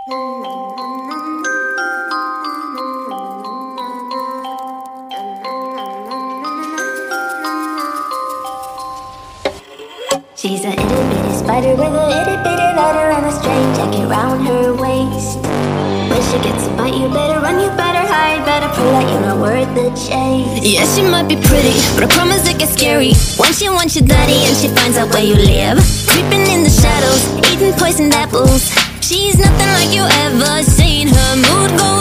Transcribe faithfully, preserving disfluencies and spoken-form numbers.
She's a itty bitty spider with a itty bitty letter and a straight jacket round her waist. When she gets a bite, you better run, you better hide, better pray that you're not worth the chase. Yeah, she might be pretty, but I promise it gets scary once she wants your daddy and she finds out where you live. Creeping in the shadows, eating poisoned apples. She's nothing like you ever seen. Her mood goes